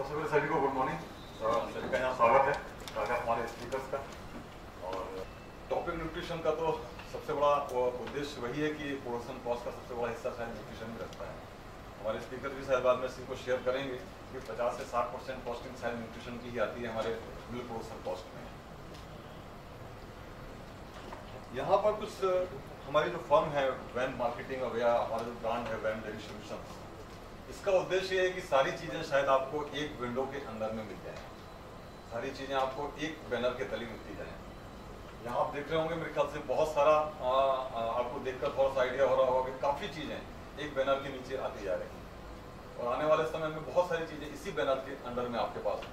सबसे पहले सभी को गुड मॉर्निंग। सभी का यहाँ स्वागत है हमारे स्पीकर्स का। और टॉपिक न्यूट्रिशन का तो सबसे बड़ा उद्देश्य वही है कि प्रोडक्शन कॉस्ट का सबसे बड़ा हिस्सा शायद न्यूट्रिशन में रहता है। हमारे स्पीकर भी शायद बाद में इनको शेयर करेंगे कि 50 से 60% कॉस्टिंग शायद न्यूट्रिशन की ही आती है हमारे मिल्क प्रोडक्शन कॉस्ट में। यहाँ पर कुछ हमारी जो फर्म है वैन मार्केटिंग और या हमारा जो ब्रांड है वैन डेयरी सॉल्यूशंस, इसका उद्देश्य ये है कि सारी चीज़ें शायद आपको एक विंडो के अंदर में मिल जाएं, सारी चीज़ें आपको एक बैनर के तले मिलती जाएं। यहाँ आप देख रहे होंगे मेरे ख्याल से बहुत सारा आपको देखकर थोड़ा सा आइडिया हो रहा होगा कि काफ़ी चीज़ें एक बैनर के नीचे आती जा रही हैं और आने वाले समय में बहुत सारी चीज़ें इसी बैनर के अंदर में आपके पास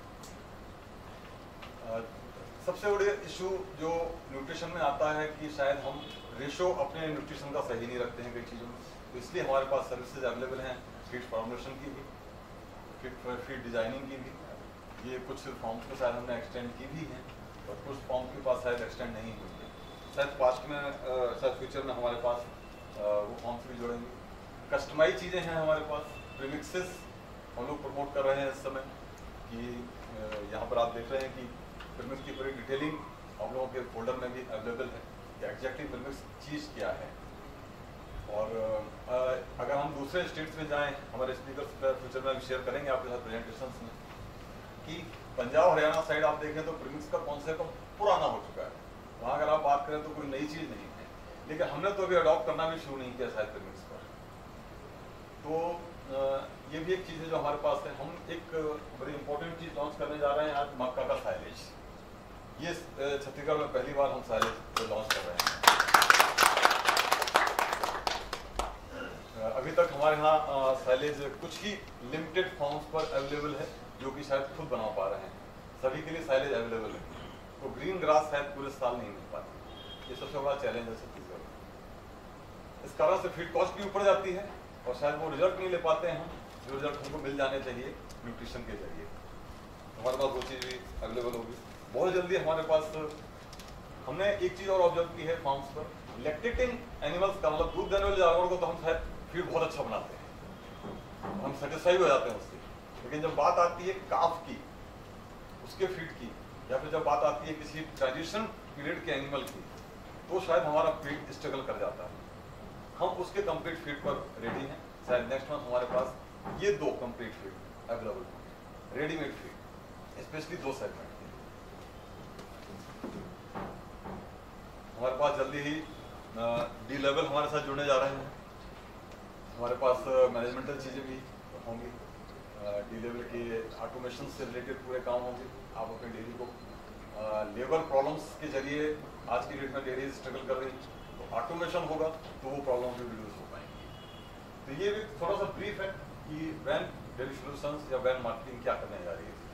हैं। सबसे बड़े इशू जो न्यूट्रिशन में आता है कि शायद हम रेशो अपने न्यूट्रिशन का सही नहीं रखते हैं कई चीज़ों में, तो इसलिए हमारे पास सर्विसेज अवेलेबल हैं फीड फॉर्मुलेशन की भी, फीड डिजाइनिंग की भी। ये कुछ फॉर्म्स को शायद हमने एक्सटेंड की भी हैं और कुछ फॉर्म के पास शायद एक्सटेंड नहीं हुई है। शायद पास्ट में शायद फ्यूचर में हमारे पास वो फॉर्म्स भी जुड़ेंगे। कस्टमाइज चीज़ें हैं हमारे पास, प्रीमिक्सेस हम लोग प्रमोट कर रहे हैं इस समय कि यहाँ पर आप देख रहे हैं कि प्रीमिक्स की पूरी डिटेलिंग आप लोगों के फोल्डर में भी अवेलेबल है कि एग्जैक्टली प्रीमिक्स चीज़ क्या है। और अगर हम दूसरे स्टेट्स में जाएं, हमारे स्पीकर फ्यूचर में शेयर करेंगे आपके साथ प्रेजेंटेशंस में कि पंजाब हरियाणा साइड आप देखें तो प्रीमिक्स का कॉन्सेप्ट पुराना हो चुका है। वहाँ अगर आप बात करें तो कोई नई चीज़ नहीं है, लेकिन हमने तो अभी अडॉप्ट करना भी शुरू नहीं किया शायद प्रीमिक्स पर। तो ये भी एक चीज़ है जो हमारे पास है। हम एक बड़ी इंपॉर्टेंट चीज़ लॉन्च करने जा रहे हैं आज, मक्का का साइलेज। ये छत्तीसगढ़ में पहली बार हम साइलेज लॉन्च कर रहे हैं। अभी तक हमारे यहाँ साइलेज कुछ ही लिमिटेड फॉर्म्स पर अवेलेबल है जो कि शायद खुद बना पा रहे हैं, सभी के लिए साइलेज अवेलेबल है। तो ग्रीन ग्रास शायद पूरे साल नहीं मिल पाती, ये सबसे बड़ा चैलेंज है छत्तीसगढ़ में। इस कारण से फीड कॉस्ट भी ऊपर जाती है और शायद वो रिजल्ट नहीं ले पाते हैं हम जो रिजल्ट हमको मिल जाने चाहिए न्यूट्रिशन के जरिए। हमारे पास वो चीज़ भी अवेलेबल होगी बहुत जल्दी। हमारे पास हमने एक चीज़ और ऑब्जर्व की है फॉर्म्स पर, लैक्टेटिंग एनिमल्स का मतलब दूध देने वाले जानवरों को तो हम शायद फीड बहुत अच्छा बनाते हैं, हम सेटिस्फाई हो जाते हैं उससे, लेकिन जब बात आती है काफ की, उसके फीड की, या फिर जब बात आती है किसी ट्रांजिशन पीरियड के एनिमल की, तो शायद हमारा फीड स्ट्रगल कर जाता है। हम उसके कंप्लीट फीड पर रेडी हैं। शायद नेक्स्ट मंथ हमारे पास ये 2 कंप्लीट फीड अवेलेबल होंगे, रेडीमेड फीड, स्पेशली 2 सेगमेंट के। हमारे पास जल्दी ही डी लेवल हमारे साथ जुड़ने जा रहे हैं। हमारे पास मैनेजमेंटल चीज़ें भी होंगी, डी लेवल के ऑटोमेशन से रिलेटेड पूरे काम होंगे। आप अपने डेयरी को लेबर प्रॉब्लम्स के जरिए आज की डेट में डेयरी स्ट्रगल कर रही है, तो ऑटोमेशन होगा तो वो प्रॉब्लम भी रिड्यूस हो पाएंगी। तो ये भी थोड़ा सा ब्रीफ है कि वैन डेयरी सॉल्यूशंस या वैन मार्केटिंग क्या करने जा रही है।